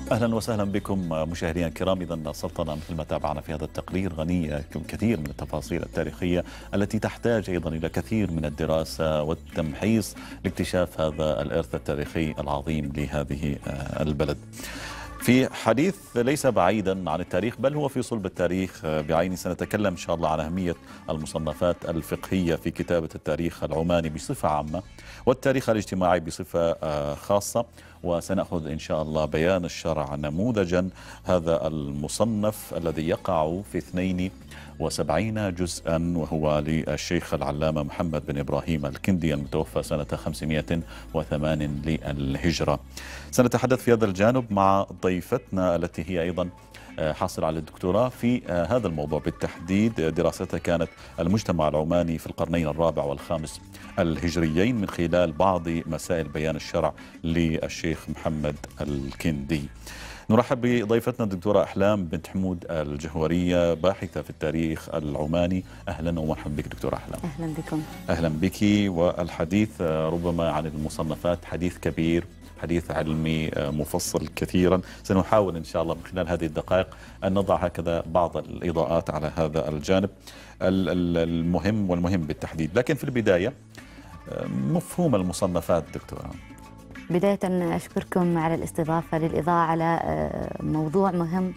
أهلا وسهلا بكم مشاهدينا الكرام. إذا سلطنة مثل ما تابعنا في هذا التقرير غنية كثير من التفاصيل التاريخية التي تحتاج أيضا إلى كثير من الدراسة والتمحيص لاكتشاف هذا الإرث التاريخي العظيم لهذه البلد. في حديث ليس بعيدا عن التاريخ بل هو في صلب التاريخ بعينه، سنتكلم إن شاء الله عن أهمية المصنفات الفقهية في كتابة التاريخ العماني بصفة عامة والتاريخ الاجتماعي بصفة خاصة، وسنأخذ إن شاء الله بيان الشرع نموذجا. هذا المصنف الذي يقع في 72 جزءا وهو للشيخ العلامة محمد بن إبراهيم الكندي المتوفى سنة 508 للهجرة. سنتحدث في هذا الجانب مع ضيفتنا التي هي أيضا حاصل على الدكتوراه في هذا الموضوع بالتحديد. دراستها كانت المجتمع العماني في القرنين الرابع والخامس الهجريين من خلال بعض مسائل بيان الشرع للشيخ محمد الكندي. نرحب بضيفتنا الدكتورة أحلام بنت حمود الجهورية، باحثة في التاريخ العماني. أهلا ومرحبا بك دكتورة أحلام. أهلا بكم. أهلا بك. والحديث ربما عن المصنفات حديث كبير، حديث علمي مفصل كثيرا. سنحاول إن شاء الله من خلال هذه الدقائق أن نضع هكذا بعض الإضاءات على هذا الجانب المهم والمهم بالتحديد. لكن في البداية مفهوم المصنفات دكتورة. بداية أشكركم على الاستضافة للإضاءة على موضوع مهم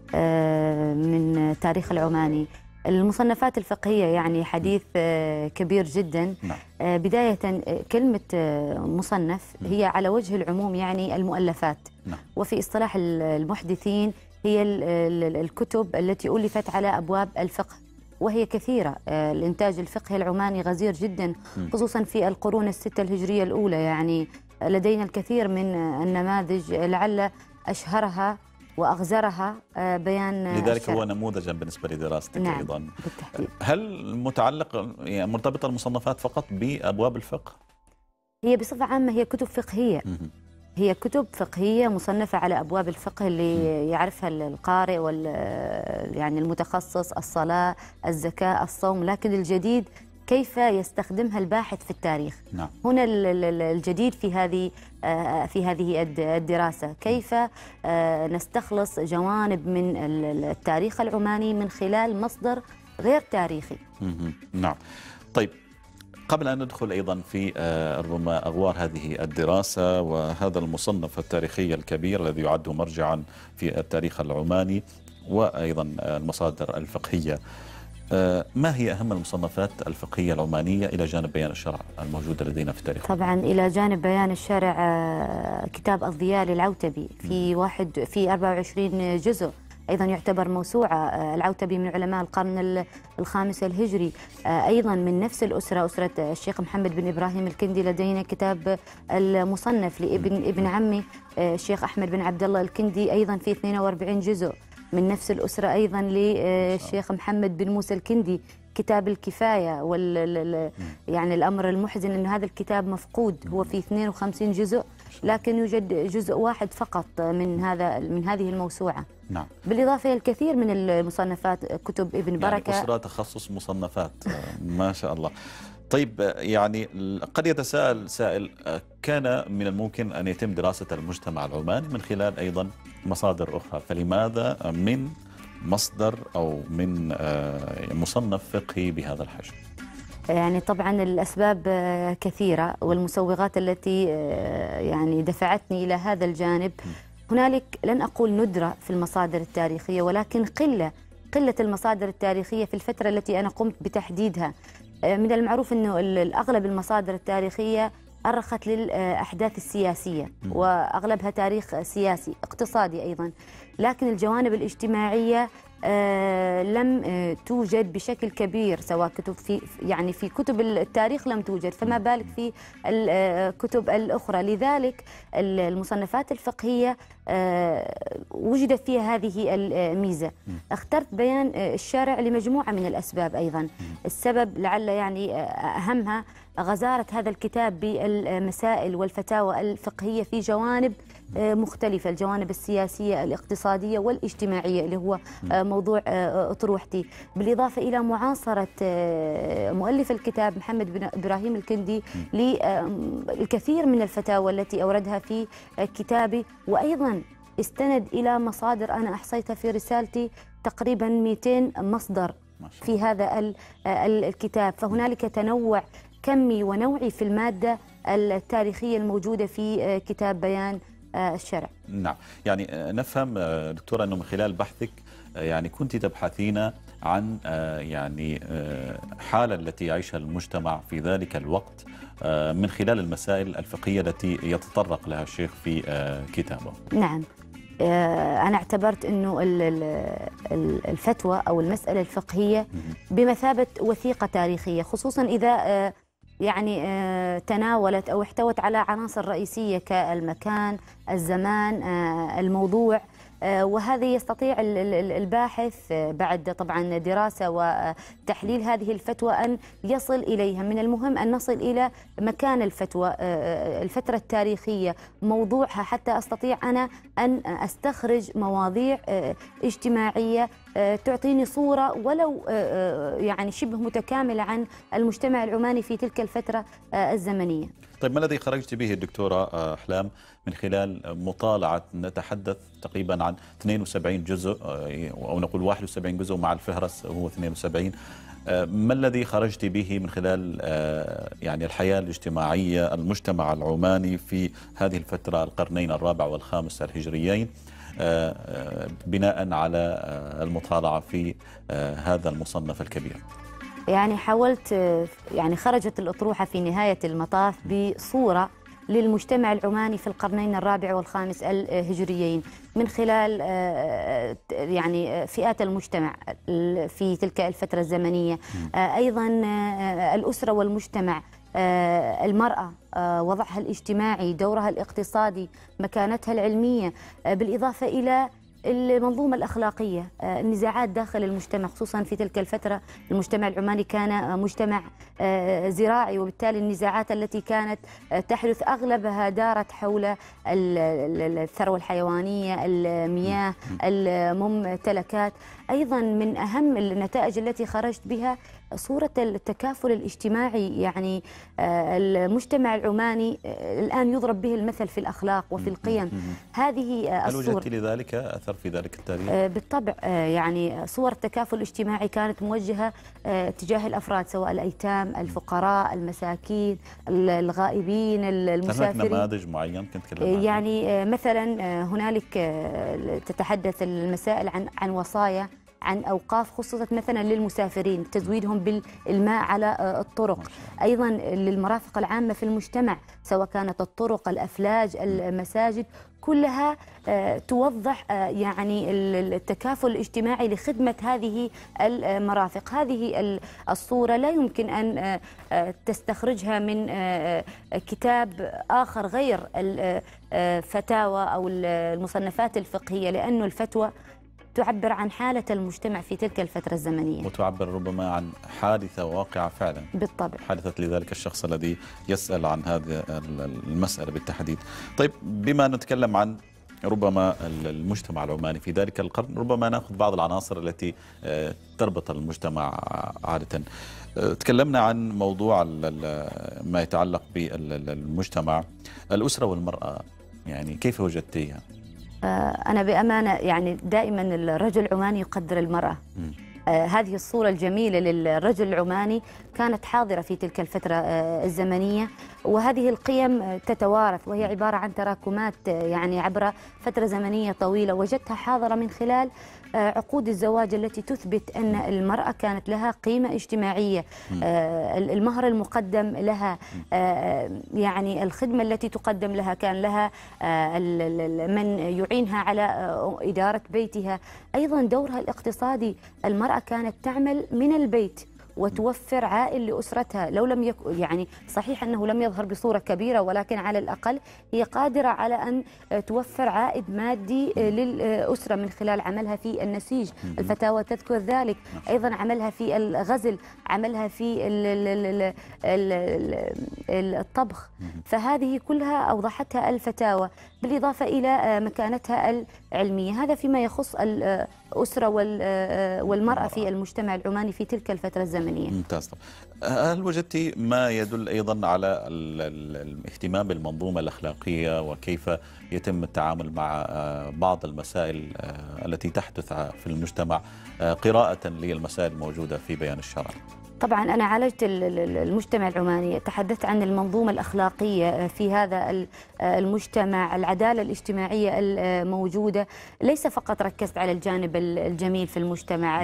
من تاريخ العماني. المصنفات الفقهية يعني حديث كبير جدا. بداية كلمة مصنف هي على وجه العموم يعني المؤلفات، وفي اصطلاح المحدثين هي الكتب التي ألفت على أبواب الفقه، وهي كثيرة. الإنتاج الفقهي العماني غزير جدا خصوصا في القرون الستة الهجرية الأولى. يعني لدينا الكثير من النماذج، لعل أشهرها وأغزرها بيان لذلك الشرع. هو نموذجا بالنسبة لدراستك. نعم أيضا بالتحديد. هل متعلق يعني مرتبطة المصنفات فقط بأبواب الفقه؟ هي بصفة عامة هي كتب فقهية. هي كتب فقهية مصنفة على أبواب الفقه اللي يعرفها القارئ يعني المتخصص، الصلاة، الزكاة، الصوم. لكن الجديد كيف يستخدمها الباحث في التاريخ. نعم. هنا الجديد في هذه الدراسة، كيف نستخلص جوانب من التاريخ العماني من خلال مصدر غير تاريخي. نعم. طيب، قبل أن ندخل أيضا في ربما أغوار هذه الدراسة وهذا المصنف التاريخي الكبير الذي يعد مرجعا في التاريخ العماني وأيضا المصادر الفقهية، ما هي أهم المصنفات الفقهية العمانية إلى جانب بيان الشرع الموجودة لدينا في التاريخ؟ طبعا إلى جانب بيان الشرع كتاب الضياء للعوتبي في 24 جزء، أيضا يعتبر موسوعة. العوتبي من علماء القرن الخامس الهجري. أيضا من نفس الأسرة، أسرة الشيخ محمد بن إبراهيم الكندي، لدينا كتاب المصنف لابن عمي الشيخ أحمد بن عبد الله الكندي، أيضا في 42 جزء. من نفس الأسرة أيضا للشيخ محمد بن موسى الكندي كتاب الكفاية يعني الأمر المحزن أن هذا الكتاب مفقود، هو في 52 جزء لكن يوجد جزء واحد فقط من هذه الموسوعة. نعم. بالإضافة إلى الكثير من المصنفات، كتب ابن بركة. يعني أسرة تخصص مصنفات ما شاء الله. طيب، يعني قد يتساءل سائل، كان من الممكن أن يتم دراسة المجتمع العماني من خلال أيضا مصادر أخرى، فلماذا من مصدر أو من مصنف فقهي بهذا الحجم؟ يعني طبعا الأسباب كثيرة والمسوغات التي يعني دفعتني إلى هذا الجانب. هنالك لن أقول ندرة في المصادر التاريخية، ولكن قلة المصادر التاريخية في الفترة التي أنا قمت بتحديدها. من المعروف أنه الأغلب المصادر التاريخية أرخت للأحداث السياسية، وأغلبها تاريخ سياسي اقتصادي أيضا، لكن الجوانب الاجتماعية لم توجد بشكل كبير، سواء كتب في كتب التاريخ لم توجد، فما بالك في الكتب الأخرى. لذلك المصنفات الفقهية وجدت فيها هذه الميزة. اخترت بيان الشارع لمجموعة من الأسباب أيضا. السبب لعل يعني أهمها غزارة هذا الكتاب بالمسائل والفتاوى الفقهية في جوانب مختلفة، الجوانب السياسية الاقتصادية والاجتماعية اللي هو موضوع أطروحتي، بالإضافة إلى معاصرة مؤلف الكتاب محمد بن إبراهيم الكندي للكثير من الفتاوى التي أوردها في كتابي، وأيضا استند إلى مصادر أنا أحصيتها في رسالتي تقريبا 200 مصدر في هذا الكتاب. فهنالك تنوع كمي ونوعي في المادة التاريخية الموجودة في كتاب بيان الشرع. نعم، يعني نفهم دكتورة أنه من خلال بحثك يعني كنت تبحثين عن يعني حالة التي يعيشها المجتمع في ذلك الوقت من خلال المسائل الفقهية التي يتطرق لها الشيخ في كتابه. نعم، أنا اعتبرت أنه الفتوى أو المسألة الفقهية بمثابة وثيقة تاريخية، خصوصا إذا يعني تناولت أو احتوت على عناصر رئيسية كالمكان، الزمان، الموضوع، وهذا يستطيع الباحث بعد طبعا دراسة وتحليل هذه الفتوى أن يصل إليها. من المهم أن نصل إلى مكان الفتوى، الفترة التاريخية، موضوعها، حتى أستطيع أنا أن أستخرج مواضيع اجتماعية تعطيني صورة ولو يعني شبه متكاملة عن المجتمع العماني في تلك الفترة الزمنية. طيب، ما الذي خرجت به الدكتورة أحلام من خلال مطالعة، نتحدث تقريبا عن 72 جزء أو نقول 71 جزء مع الفهرس هو 72، ما الذي خرجت به من خلال يعني الحياة الاجتماعية، المجتمع العماني في هذه الفترة، القرنين الرابع والخامس الهجريين، بناء على المطالعة في هذا المصنف الكبير؟ يعني حاولت، يعني خرجت الأطروحة في نهاية المطاف بصورة للمجتمع العماني في القرنين الرابع والخامس الهجريين من خلال يعني فئات المجتمع في تلك الفترة الزمنية، أيضا الأسرة والمجتمع، المرأة، وضعها الاجتماعي، دورها الاقتصادي، مكانتها العلمية، بالإضافة إلى المنظومة الأخلاقية، النزاعات داخل المجتمع، خصوصا في تلك الفترة المجتمع العماني كان مجتمع زراعي، وبالتالي النزاعات التي كانت تحدث أغلبها دارت حول الثروة الحيوانية، المياه، الممتلكات. أيضا من أهم النتائج التي خرجت بها صورة التكافل الاجتماعي، يعني المجتمع العماني الآن يضرب به المثل في الأخلاق وفي القيم. هذه هل الصورة وجدت لذلك أثر في ذلك التاريخ؟ بالطبع، يعني صور التكافل الاجتماعي كانت موجهة تجاه الأفراد، سواء الأيتام، الفقراء، المساكين، الغائبين، المسافرين. هناك نماذج معين كنت تكلم عنه؟ يعني مثلا هنالك تتحدث المسائل عن وصايا، عن أوقاف خصصت مثلا للمسافرين، تزويدهم بالماء على الطرق، أيضا للمرافق العامة في المجتمع، سواء كانت الطرق، الأفلاج، المساجد، كلها توضح يعني التكافل الاجتماعي لخدمة هذه المرافق. هذه الصورة لا يمكن أن تستخرجها من كتاب آخر غير الفتاوى أو المصنفات الفقهية، لأن الفتوى تعبر عن حالة المجتمع في تلك الفترة الزمنية، وتعبر ربما عن حادثة واقعة فعلا. بالطبع، حدثت لذلك الشخص الذي يسأل عن هذه المسألة بالتحديد. طيب، بما نتكلم عن ربما المجتمع العماني في ذلك القرن، ربما نأخذ بعض العناصر التي تربط المجتمع عادة. تكلمنا عن موضوع ما يتعلق بالمجتمع، الأسرة والمرأة، يعني كيف وجدتيها؟ أنا بأمانة يعني دائما الرجل العماني يقدر المرأة. هذه الصورة الجميلة للرجل العماني كانت حاضرة في تلك الفترة الزمنية، وهذه القيم تتوارث، وهي عبارة عن تراكمات يعني عبر فترة زمنية طويلة. وجدتها حاضرة من خلال عقود الزواج التي تثبت أن المرأة كانت لها قيمة اجتماعية، المهر المقدم لها، يعني الخدمة التي تقدم لها، كان لها من يعينها على إدارة بيتها، أيضا دورها الاقتصادي. المرأة كانت تعمل من البيت وتوفر عائل لأسرتها، لو لم يكن يعني صحيح أنه لم يظهر بصورة كبيرة، ولكن على الأقل هي قادرة على أن توفر عائد مادي للأسرة من خلال عملها في النسيج. الفتاوى تذكر ذلك، أيضا عملها في الغزل، عملها في الطبخ، فهذه كلها أوضحتها الفتاوى، بالإضافة إلى مكانتها علمية. هذا فيما يخص الأسرة والمرأة في المجتمع العماني في تلك الفترة الزمنية. ممتاز. هل وجدت ما يدل أيضا على الاهتمام بالمنظومة الأخلاقية وكيف يتم التعامل مع بعض المسائل التي تحدث في المجتمع قراءة للمسائل الموجودة في بيان الشرع؟ طبعا أنا عالجت المجتمع العماني، تحدثت عن المنظومة الأخلاقية في هذا المجتمع، العدالة الاجتماعية الموجودة. ليس فقط ركزت على الجانب الجميل في المجتمع،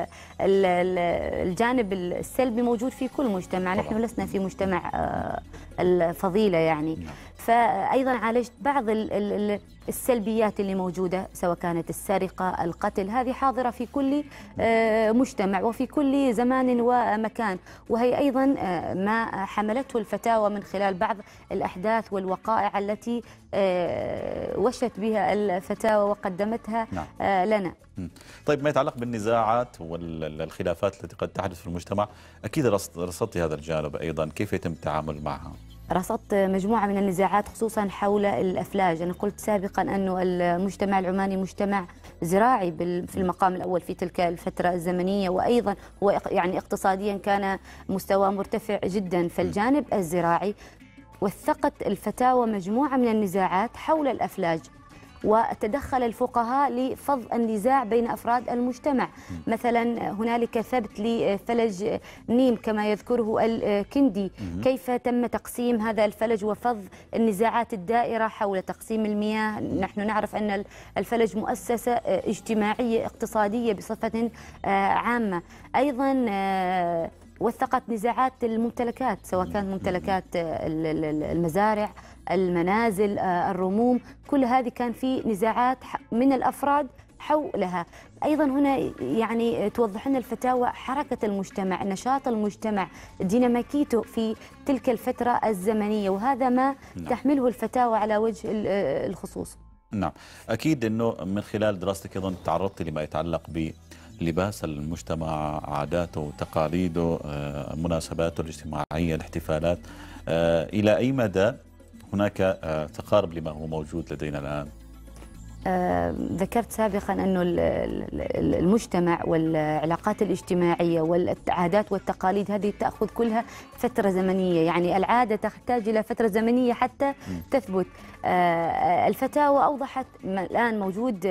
الجانب السلبي موجود في كل مجتمع. نحن لسنا في مجتمع الفضيلة يعني. فأيضا عالجت بعض السلبيات اللي موجودة، سواء كانت السرقة، القتل، هذه حاضرة في كل مجتمع وفي كل زمان ومكان. وهي أيضا ما حملته الفتاوى من خلال بعض الأحداث والوقائع التي وشت بها الفتاوى وقدمتها لنا. طيب، ما يتعلق بالنزاعات والخلافات التي قد تحدث في المجتمع، أكيد رصدت هذا الجانب أيضا، كيف يتم التعامل معها؟ رصدت مجموعة من النزاعات خصوصا حول الأفلاج. أنا قلت سابقا أنه المجتمع العماني مجتمع زراعي في المقام الأول في تلك الفترة الزمنية، وأيضا هو يعني اقتصاديا كان مستوى مرتفع جدا. فالجانب الزراعي وثقت الفتاوى مجموعة من النزاعات حول الأفلاج، وتدخل الفقهاء لفض النزاع بين أفراد المجتمع. مثلا هنالك ثبت لفلج نيم كما يذكره الكندي، كيف تم تقسيم هذا الفلج وفض النزاعات الدائرة حول تقسيم المياه. نحن نعرف أن الفلج مؤسسة اجتماعية اقتصادية بصفة عامة. أيضا وثقت نزاعات الممتلكات، سواء كانت ممتلكات المزارع، المنازل، الرموم، كل هذه كان في نزاعات من الأفراد حولها. أيضا هنا يعني توضح لنا الفتاوى حركة المجتمع، نشاط المجتمع، ديناميكيته في تلك الفترة الزمنية، وهذا ما تحمله الفتاوى على وجه الخصوص. نعم، أكيد أنه من خلال دراستك أيضا تعرضت لما يتعلق بلباس المجتمع، عاداته وتقاليده، مناسباته الاجتماعية، الاحتفالات. إلى أي مدى هناك تقارب لما هو موجود لدينا الآن؟ ذكرت سابقا أنه المجتمع والعلاقات الاجتماعية والعادات والتقاليد هذه تأخذ كلها فترة زمنية، يعني العادة تحتاج إلى فترة زمنية حتى تثبت. الفتاوى أوضحت الآن موجود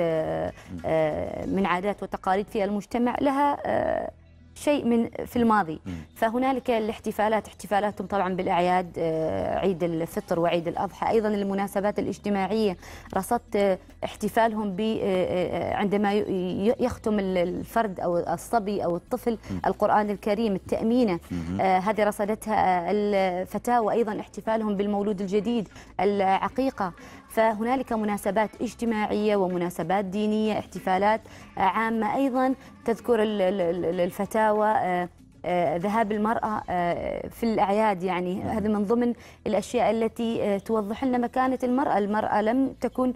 من عادات وتقاليد في المجتمع لها شيء في الماضي. فهنالك الاحتفالات، احتفالاتهم طبعا بالأعياد، عيد الفطر وعيد الأضحى. أيضا المناسبات الاجتماعية رصدت احتفالهم عندما يختم الفرد أو الصبي أو الطفل القرآن الكريم، التأمينة، هذه رصدتها الفتاوى. أيضا احتفالهم بالمولود الجديد، العقيقة. فهنالك مناسبات اجتماعية ومناسبات دينية، احتفالات عامة. أيضا تذكر الفتاوى ذهاب المرأة في الأعياد، يعني هذا من ضمن الأشياء التي توضح لنا مكانة المرأة. المرأة لم تكن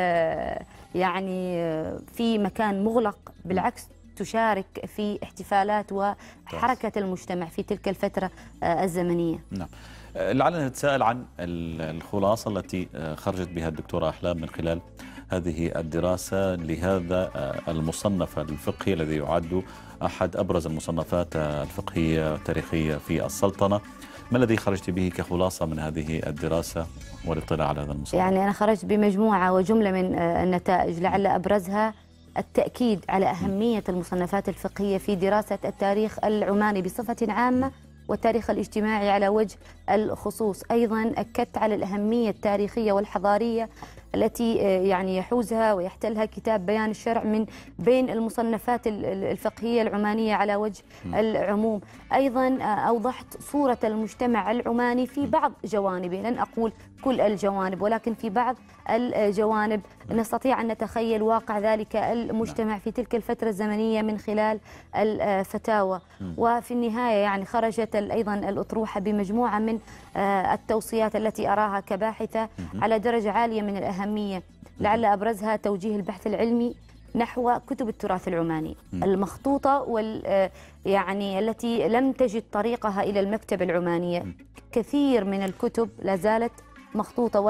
يعني في مكان مغلق، بالعكس تشارك في احتفالات وحركة المجتمع في تلك الفترة الزمنية. نعم. لعلنا نتساءل عن الخلاصة التي خرجت بها الدكتورة أحلام من خلال هذه الدراسة لهذا المصنف الفقهي الذي يعد أحد أبرز المصنفات الفقهية التاريخية في السلطنة. ما الذي خرجت به كخلاصة من هذه الدراسة والاطلاع على هذا المصنف؟ يعني أنا خرجت بمجموعة وجملة من النتائج، لعل أبرزها التأكيد على أهمية المصنفات الفقهية في دراسة التاريخ العماني بصفة عامة والتاريخ الاجتماعي على وجه الخصوص. أيضا أكدت على الأهمية التاريخية والحضارية التي يعني يحوزها ويحتلها كتاب بيان الشرع من بين المصنفات الفقهية العمانية على وجه العموم. أيضا أوضحت صورة المجتمع العماني في بعض جوانبه، لن أقول كل الجوانب ولكن في بعض الجوانب نستطيع أن نتخيل واقع ذلك المجتمع في تلك الفترة الزمنية من خلال الفتاوى. وفي النهاية يعني خرجت أيضا الأطروحة بمجموعة من التوصيات التي أراها كباحثة على درجة عالية من الأهمية، لعل أبرزها توجيه البحث العلمي نحو كتب التراث العماني المخطوطة يعني التي لم تجد طريقها إلى المكتبة العمانية. كثير من الكتب لا زالت مخطوطة ولم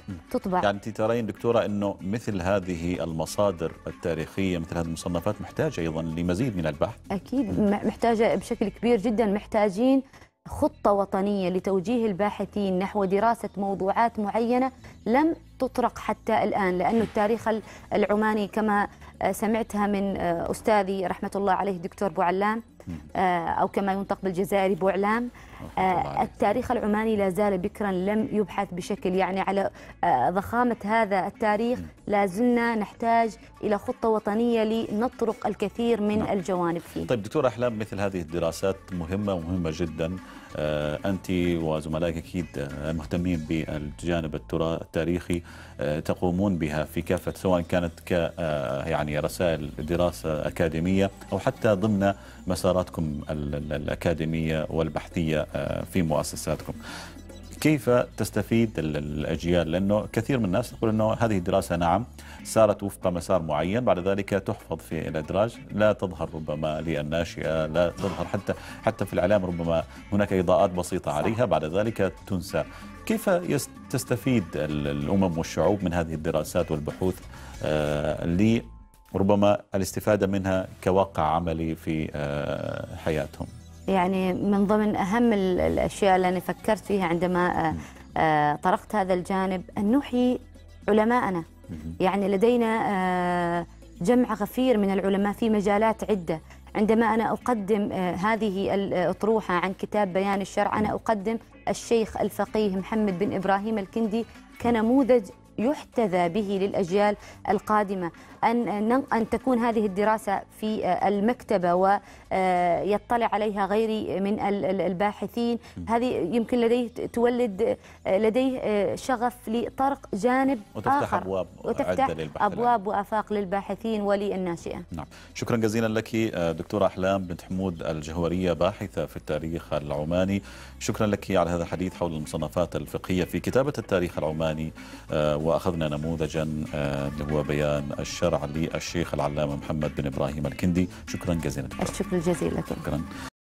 تطبع. يعني أنت ترين دكتورة أنه مثل هذه المصادر التاريخية، مثل هذه المصنفات، محتاجة أيضا لمزيد من البحث. أكيد محتاجة بشكل كبير جدا. محتاجين خطة وطنية لتوجيه الباحثين نحو دراسة موضوعات معينة لم تطرق حتى الآن، لأن التاريخ العماني كما سمعتها من أستاذي رحمة الله عليه دكتور بوعلام، أو كما ينطق بالجزائري بوعلام، التاريخ العماني لا زال بكرا لم يبحث بشكل يعني على ضخامة هذا التاريخ. لا زلنا نحتاج إلى خطة وطنية لنطرق الكثير من الجوانب فيه. طيب دكتورة أحلام، مثل هذه الدراسات مهمة جدا. أنت وزملائك أكيد مهتمين بالجانب التاريخي، تقومون بها في كافة، سواء كانت ك يعني رسائل دراسة أكاديمية أو حتى ضمن مساراتكم الأكاديمية والبحثية في مؤسساتكم. كيف تستفيد الأجيال؟ لأنه كثير من الناس يقول أنه هذه الدراسة نعم سارت وفق مسار معين، بعد ذلك تحفظ في الأدراج، لا تظهر ربما للناشئة، لا تظهر حتى في الإعلام، ربما هناك إضاءات بسيطة عليها، بعد ذلك تنسى. كيف تستفيد الأمم والشعوب من هذه الدراسات والبحوث لربما الاستفادة منها كواقع عملي في حياتهم؟ يعني من ضمن أهم الأشياء اللي أنا فكرت فيها عندما طرقت هذا الجانب أن نحيي علماءنا. يعني لدينا جمع غفير من العلماء في مجالات عدة. عندما أنا أقدم هذه الأطروحة عن كتاب بيان الشرع، أنا أقدم الشيخ الفقيه محمد بن إبراهيم الكندي كنموذج يحتذى به للأجيال القادمة، أن تكون هذه الدراسة في المكتبة ويطلع عليها غيري من الباحثين. هذه يمكن تولد لديه شغف لطرق جانب آخر، وتفتح أبواب وآفاق للباحثين وللناشئة. نعم، شكرا جزيلا لك دكتورة أحلام بنت حمود الجهورية، باحثة في التاريخ العماني. شكرا لك على هذا الحديث حول المصنفات الفقهية في كتابة التاريخ العماني، وأخذنا نموذجا اللي هو بيان الشرع للشيخ العلامة محمد بن إبراهيم الكندي. شكرا جزيلا. الشكر الجزيل لكم. شكرا.